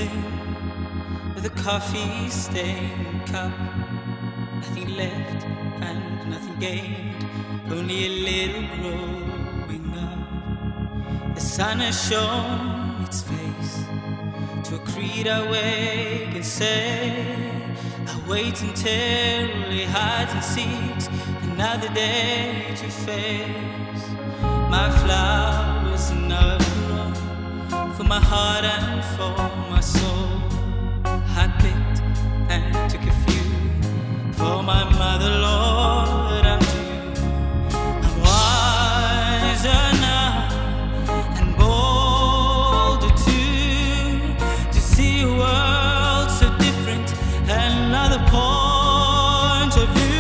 sitting with a coffee-stained cup. Nothing left and nothing gained, only a little growing up. The sun has shown its face to a creed I wake and say, I wait until it hides and seeks another day to face. My flowers never grow for my heart and for my soul. I picked and took a few for my mother, Lord, I'm due. I'm wiser now and bolder too, to see a world so different and another point of view.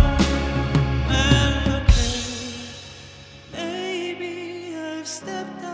Stepped